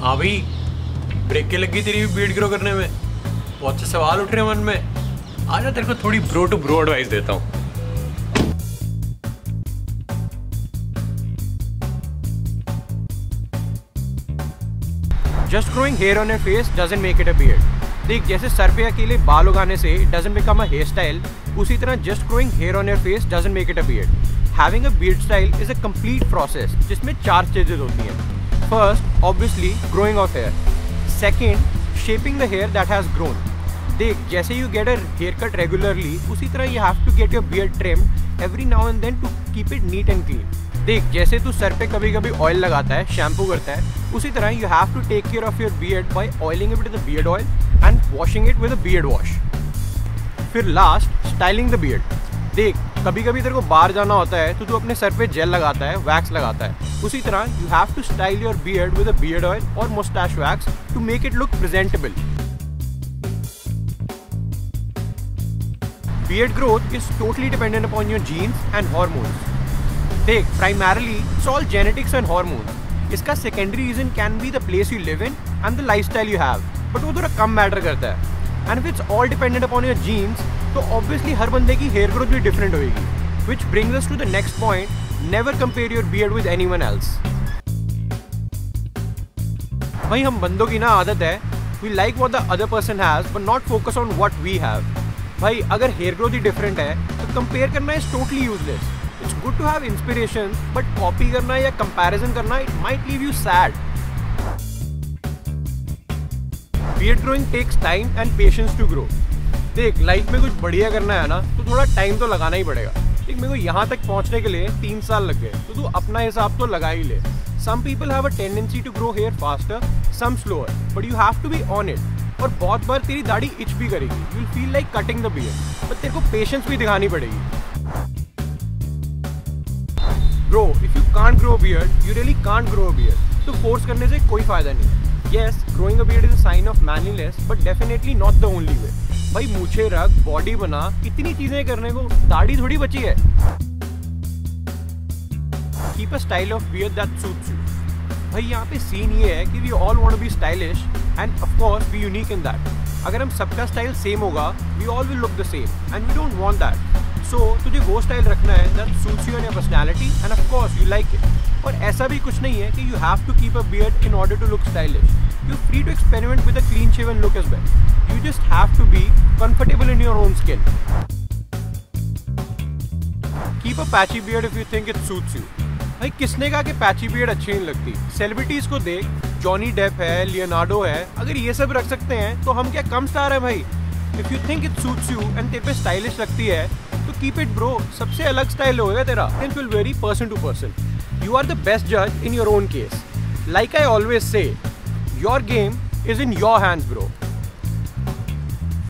हाँ भाई, ब्रेक के लगी तेरी बीयर्ड ग्रो करने में। बहुत से सवाल उठ रहे हैं मन में। आजा तेरे को थोड़ी ब्रो टू ब्रो एडवाइस देता हूँ। Just growing hair on your face doesn't make it a beard. देख, जैसे सर पे अकेले बाल उगाने से it doesn't become a hairstyle, उसी तरह just growing hair on your face doesn't make it a beard. Having a beard style is a complete process जिसमें 4 stages होती हैं. First, obviously, growing of hair. Second, shaping the hair that has grown. देख, जैसे you get a haircut regularly, उसी तरह you have to get your beard trimmed every now and then to keep it neat and clean. देख, जैसे तू sir पे कभी कभी ऑयल लगाता है, शैम्पू करता है, उसी तरह you have to take care of your beard by oiling it with a beard oil and washing it with a beard wash. फिर लास्ट, स्टाइलिंग द बियर्ड. देख, कभी कभी तेरे को बाहर जाना होता है तो तू अपने सर पे जेल लगाता है, वैक्स लगाता है, उसी तरह you have to style your beard with a beard oil or mustache wax to make it look presentable. Beard growth is totally dependent upon your genes and hormones. देख, primarily it's all genetics and hormones. इसका secondary reason can be the place you live in and the lifestyle you have, but वो थोड़ा कम matter करता है. And if it's all dependent upon your genes, तो obviously हर बंदे की hair growth भी different होगी. Which brings us to the next point: never compare your beard with anyone else. भाई, हम बंदों की ना आदत है, we like what the other person has, but not focus on what we have. भाई, अगर hair growth ही different है, तो compare करना is totally useless. It's good to have inspiration, but copy करना या comparison करना, it might leave you sad. Beard growing takes time and patience to grow. देख, life में कुछ बढ़िया करना है ना, तो थोड़ा टाइम तो लगाना ही पड़ेगा. देख, मेरे को यहाँ तक पहुँचने के लिए 3 साल लग गए, तो तू अपना हिसाब तो लगा ही ले. Some people have a tendency to grow hair faster, some slower, but you have to be on it. और बहुत बार तेरी दाढ़ी itch भी करेगी. You'll feel like cutting the beard, but तेरे को patience भी दिखानी पड़ेगी. Bro, if you can't grow a beard, you really can't grow a beard. तो force करने से कोई फायदा नहीं. Yes, growing a beard is a sign of manliness, but definitely not the only way. भाई, मूछे रख, बॉडी बना, कितनी चीजें करने को, दाढ़ी थोड़ी बची है. Keep a style of beard that suits you. भाई, यहाँ पे सीन ये है कि we all want to be stylish and of course be unique in that. अगर हम सबका स्टाइल सेम होगा, we all will look the same and we don't want that. So, तुझे वो स्टाइल रखना है that suits you and your personality and of course you like it. और ऐसा भी कुछ नहीं है कि you have to keep a beard in order to look stylish. You're free to experiment with a clean shaven look as well. You just have to be comfortable in your own skin. Keep a patchy beard if you think it suits you. भाई, किसने कहा कि patchy beard अच्छी नहीं लगती? Celebrities को देख, Johnny Depp है, लियोनार्डो है, अगर ये सब रख सकते हैं तो हम क्या कम स्टार है भाई? If you think it suits you and तेरे पे स्टाइलिश लगती है तो कीप इट ब्रो. सबसे अलग स्टाइल होगा तेरा. It will vary person to person. You are the best judge in your own case. Like I always say, your game is in your hands, bro.